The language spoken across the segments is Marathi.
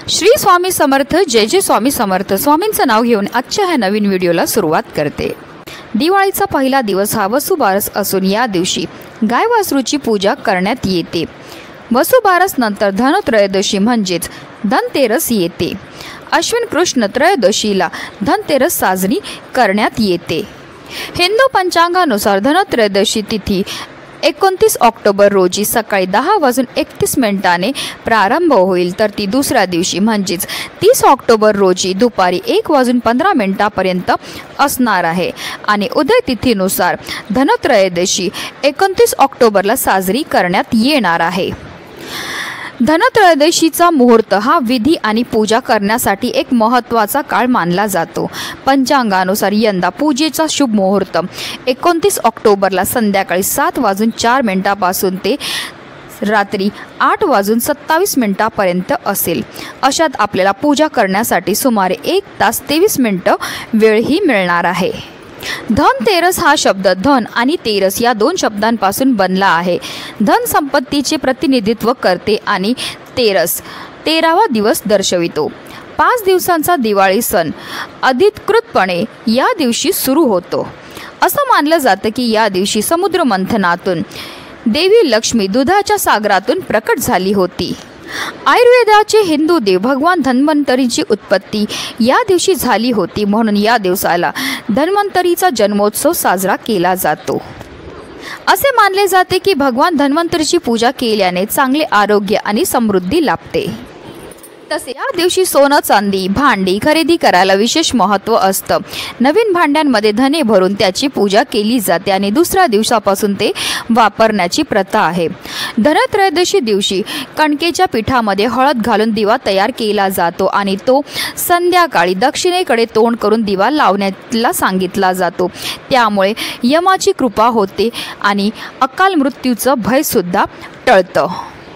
श्री स्वामी समर्थ, जय जय स्वामी समर्थ। स्वामींचं नाव घेऊन आजच्या ह्या नवीन व्हिडिओला सुरुवात करते। दिवाळीचा पहिला दिवस हा वसुबारस असून या दिवशी गाय वासरूची पूजा करण्यात येते। वसुबारस नंतर धनत्रयोदशी म्हणजेच धनतेरस येते। अश्विन कृष्ण त्रयोदशीला धनतेरस साजरी करण्यात येते। हिंदू पंचांगानुसार धनत्रयोदशी तिथी 29 ऑक्टोबर रोजी सकाळी 10:31 प्रारंभ होईल, तर ती दुसऱ्या दिवशी म्हणजेच 30 ऑक्टोबर रोजी दुपारी 1:15 असणार आहे आणि उदय तिथीनुसार धनत्रयोदशी 29 ऑक्टोबरला साजरी करण्यात येणार आहे। धनत्रयोदशीचा मुहूर्त हा विधी आणि पूजा करण्यासाठी एक महत्त्वाचा काळ मानला जातो। पंचांगानुसार यंदा पूजेचा शुभ मुहूर्त 29 ऑक्टोबरला संध्याकाळी 7:04 पासून ते रात्री 8:27 असेल। अशात आपल्याला पूजा करण्यासाठी सुमारे 1 तास 23 मिनिटं वेळही मिळणार आहे। धनतेरस हा शब्द धन आणि तेरस या दोन शब्दांपासून बनला आहे। धन संपत्तीचे प्रतिनिधित्व करते आणि तेरस 13वा दिवस दर्शवितो। 5 दिवसांचा दिवाळी सण अधिकृतपणे या दिवशी सुरू होतो। असं मानलं जातं की या दिवशी समुद्र मंथनातून देवी लक्ष्मी दुधाच्या सागरातून प्रकट झाली होती। आयुर्वेदाचे हिंदू देव भगवान धन्वंतरीची उत्पत्ती या दिवशी झाली होती, म्हणून या दिवसाला धन्वंतरीचा जन्मोत्सव साजरा केला जातो। असे मानले जाते की भगवान धन्वंतरीची पूजा केल्याने चांगले आरोग्य आणि समृद्धी लाभते। तसे या दिवशी सोनं चांदी भांडी खरेदी करायला विशेष महत्त्व असतं। नवीन भांड्यांमध्ये धने भरून त्याची पूजा केली जाते आणि दुसऱ्या दिवसापासून ते वापरण्याची प्रथा आहे। धनत्रयोदशी दिवशी कणकेच्या पिठामध्ये हळद घालून दिवा तयार केला जातो आणि तो संध्याकाळी दक्षिणेकडे तोंड करून दिवा लावण्याला सांगितला जातो। त्यामुळे यमाची कृपा होते आणि अकाल मृत्यूचं भयसुद्धा टळतं।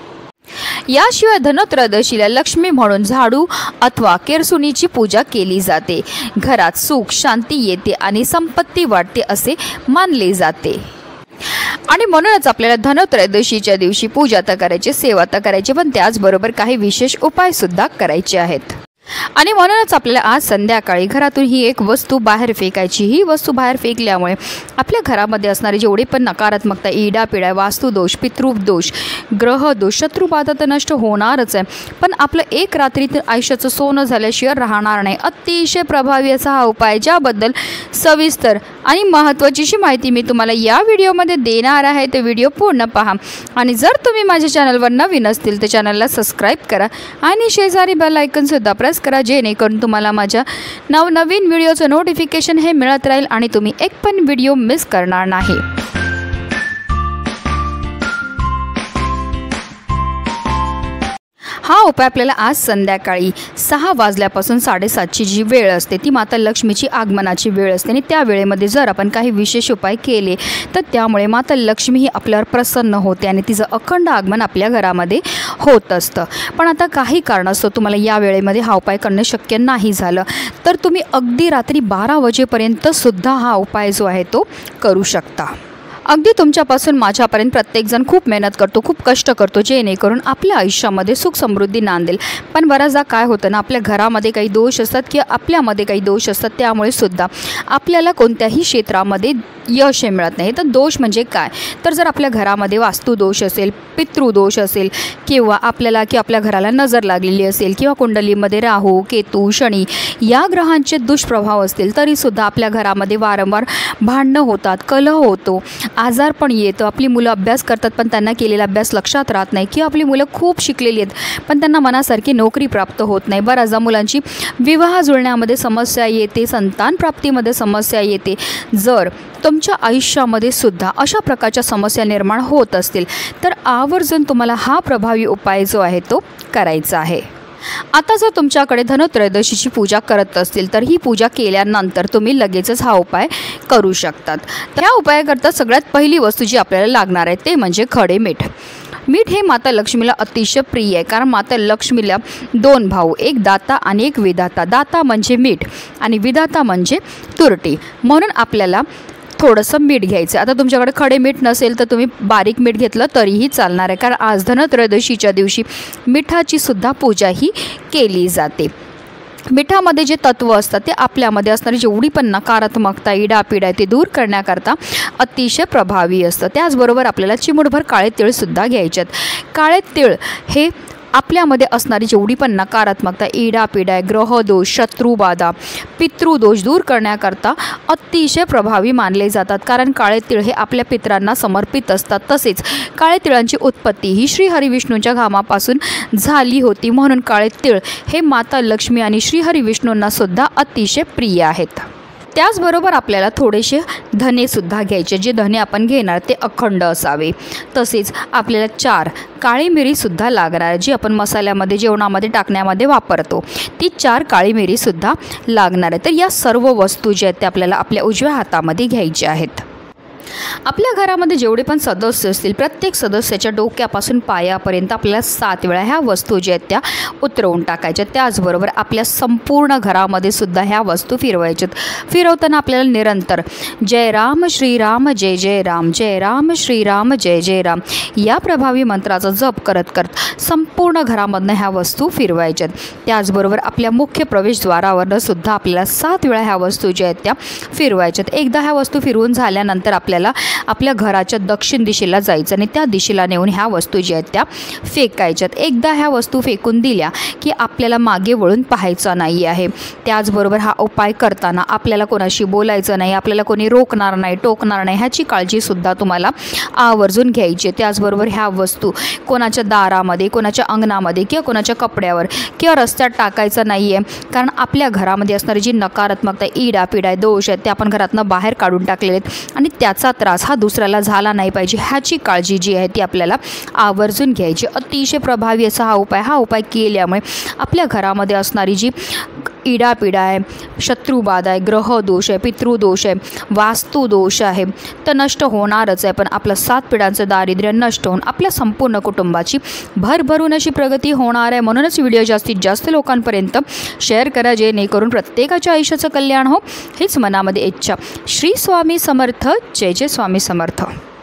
याशिवाय धनत्रयोदशीला लक्ष्मी म्हणून झाडू अथवा केरसुणीची पूजा केली जाते। घरात सुख शांती येते आणि संपत्ती वाढते असे मानले जाते आणि म्हणूनच आपल्याला धनत्रयोदशीच्या दिवशी पूजा तर करायची, सेवा तर करायची, पण त्याचबरोबर काही विशेष उपाय सुद्धा करायचे आहेत। आणि म्हणूनच आपल्याला आज संध्याकाळी घरातून ही एक वस्तू बाहेर फेकायची। ही वस्तू बाहेर फेकल्यामुळे आपल्या घरामध्ये असणारे जेवढे पण नकारात्मकता, इडापिडा, वास्तुदोष, पितृदोष, ग्रहदोष, शत्रुबाधा तर नष्ट होणारच आहे, पण आपलं एक रात्रीत आयुष्याचं सोनं झाल्याशिवाय राहणार नाही। अतिशय प्रभावी असा हा उपाय, ज्याबद्दल सविस्तर आणि महत्त्वाची माहिती मी तुम्हाला या व्हिडिओमध्ये देणार आहे। ते व्हिडिओ पूर्ण पहा आणि जर तुम्ही माझ्या चॅनलवर नवीन असतील तर चॅनलला सबस्क्राईब करा आणि शेजारी बेल आयकॉनसुद्धा प्रेस करा, जेणेकरून तुम्हाला माझ्या नवनवीन व्हिडिओचं नोटिफिकेशन हे मिळत राहील आणि तुम्ही एक पण व्हिडिओ मिस करणार नाही। हा उपाय आपल्याला आज संध्याकाळी 6 वाजल्यापासून 7:30ची जी वेळ असते ती माता लक्ष्मीची आगमनाची वेळ असते आणि त्या वेळेमध्ये जर आपण काही विशेष उपाय केले तर त्यामुळे माता लक्ष्मी ही आपल्यावर प्रसन्न होते आणि तिचं अखंड आगमन आपल्या घरामध्ये होत असतं। पण आता काही कारणास्तव तुम्हाला या वेळेमध्ये हा उपाय करणं शक्य नाही झालं तर तुम्ही अगदी रात्री 12 वाजेपर्यंत सुद्धा हा उपाय जो आहे तो करू शकता। अगदी तुमच्यापासून माझ्यापर्यंत प्रत्येकजण खूप मेहनत करतो, खूप कष्ट करतो, जेणेकरून आपल्या आयुष्यामध्ये सुख समृद्धी नांदेल। पण बऱ्याचदा काय होतं ना, आपल्या घरामध्ये काही दोष असतात किंवा आपल्यामध्ये काही दोष असतात, त्यामुळे सुद्धा आपल्याला कोणत्याही क्षेत्रामध्ये यश मिळत नाही। तर दोष म्हणजे काय, तर जर आपल्या घरामध्ये वास्तुदोष असेल, पितृदोष असेल किंवा आपल्याला की आपल्या घराला नजर लागलेली असेल किंवा कुंडलीमध्ये राहू केतू शनी या ग्रहांचे दुष्प्रभाव असतील तरीसुद्धा आपल्या घरामध्ये वारंवार भांडणं होतात, कलह होतो, आजार पण येतो। आपली मुलं अभ्यास करतात पण त्यांना केलेला अभ्यास लक्षात राहत नाही किंवा आपली मुलं खूप शिकलेली आहेत पण त्यांना मनासारखी नोकरी प्राप्त होत नाही। बऱ्याचदा मुलांची विवाह जुळण्यामध्ये समस्या येते, संतान प्राप्तीमध्ये समस्या येते। जर तुमच्या आयुष्यामध्ये सुद्धा अशा प्रकारच्या समस्या निर्माण होत असतील तर आवर्जून तुम्हाला हा प्रभावी उपाय जो आहे तो करायचा आहे। आता जर तुमच्याकडे धनत्रयोदशीची पूजा करत असतील तर ही पूजा केल्यानंतर तुम्ही लगेचच हा उपाय करू शकतात। त्या उपायाकरता सगळ्यात पहिली वस्तू जी आपल्याला लागणार आहे ते म्हणजे खडे मीठ। मीठ हे माता लक्ष्मीला अतिशय प्रिय आहे, कारण माता लक्ष्मीला 2 भाऊ, एक दाता आणि एक विधाता। दाता म्हणजे मीठ आणि विधाता म्हणजे तुरटी, म्हणून आपल्याला थोडंसं मीठ घ्यायचं. आता तुमच्याकडे खडे मीठ नसेल तर तुम्ही बारीक मीठ घेतलं तरीही चालणार आहे, कारण आज धनत्रयोदशीच्या दिवशी मिठाची सुद्धा पूजा ही केली जाते. मिठामध्ये जे तत्व असतात ते आपल्यामध्ये असणारी जेवढी पण नकारात्मकता, इडापिडा ते दूर करण्याकरता अतिशय प्रभावी असतं. त्याचबरोबर आपल्याला चिमूटभर काळे तीळसुद्धा घ्यायचे आहेत. काळे तीळ हे आपल्यामध्ये असणारी जेवढी पण नकारात्मकता, इडापिडा, ग्रहदोष, शत्रुबाधा, पितृदोष दूर करण्याकरता अतिशय प्रभावी मानले जातात, कारण काळे तीळ हे आपल्या पितरांना समर्पित असतात. तसेच काळे तिळांची उत्पत्ती ही श्रीहरिविष्णूंच्या घामापासून झाली होती, म्हणून काळे तीळ हे माता लक्ष्मी आणि श्रीहरिविष्णूंना सुद्धा अतिशय प्रिय आहेत. त्याचबरोबर आपल्याला थोडेसे धनेसुद्धा घ्यायचे. जे धने आपण घेणार ते अखंड असावे. तसेच आपल्याला 4 काळी मिरीसुद्धा लागणार, जी आपण मसाल्यामध्ये, जेवणामध्ये टाकण्यामध्ये वापरतो. ती 4 काळी मिरीसुद्धा लागणार आहे. तर या सर्व वस्तू ज्या आहेत त्या आपल्याला आपल्या उजव्या हातामध्ये घ्यायच्या आहेत. आपल्या घरामध्ये जेवढे पण सदस्य असतील प्रत्येक सदस्याच्या डोक्यापासून पायापर्यंत आपल्याला 7 वेळा ह्या वस्तू ज्या आहेत त्या उतरवून टाकायच्या. त्याचबरोबर आपल्या संपूर्ण घरामध्ये सुद्धा ह्या वस्तू फिरवायच्यात. फिरवताना आपल्याला निरंतर जय राम श्रीराम जय जय राम, जय राम श्रीराम जय जय राम या प्रभावी मंत्राचा जप करत करत संपूर्ण घरामधनं ह्या वस्तू फिरवायच्यात. त्याचबरोबर आपल्या मुख्य प्रवेशद्वारावरनं सुद्धा आपल्याला 7 वेळा ह्या वस्तू ज्या आहेत त्या फिरवायच्यात. एकदा ह्या वस्तू फिरवून झाल्यानंतर आपल्याला आपल्या घराच्या दक्षिण दिशेला जायचं आणि त्या दिशेला नेऊन ह्या वस्तू ज्या आहेत त्या फेकायच्यात. एकदा ह्या वस्तू फेकून दिल्या की आपल्याला मागे वळून पाहायचं नाही आहे. त्याचबरोबर हा उपाय करताना आपल्याला कोणाशी बोलायचं नाही, आपल्याला कोणी रोखणार नाही, टोकणार नाही, ह्याची काळजीसुद्धा तुम्हाला आवर्जून घ्यायची. त्याचबरोबर ह्या वस्तू कोणाच्या दारामध्ये, कोणाच्या अंगणामध्ये किंवा कोणाच्या कपड्यावर किंवा रस्त्यात टाकायचं नाही आहे, कारण आपल्या घरामध्ये असणारी जी नकारात्मकता, इडापिडा, दोष आहेत ते आपण घरातनं बाहेर काढून टाकलेले आहेत आणि त्याचा त्रास हा दुसऱ्याला झाला नाही पाहिजे ह्याची काळजी जी आहे ती आपल्याला आवर्जून घ्यायची. अतिशय प्रभावी असा हा उपाय केल्यामुळे आपल्या घरामध्ये असणारी जी इडापिडा आहे, शत्रुबाधा आहे, ग्रहदोष आहे, पितृदोष आहे, वास्तुदोष आहे तर नष्ट होणारच आहे. पण आपलं 7 पिढ्यांचं दारिद्र्य नष्ट होऊन आपल्या संपूर्ण कुटुंबाची भरभरून अशी प्रगती होणार आहे. म्हणूनच व्हिडिओ जास्तीत जास्त लोकांपर्यंत शेअर करा, जेणेकरून प्रत्येकाच्या आयुष्याचं कल्याण हो हीच मनामध्ये इच्छा. श्री स्वामी समर्थ. जय जय स्वामी समर्थ.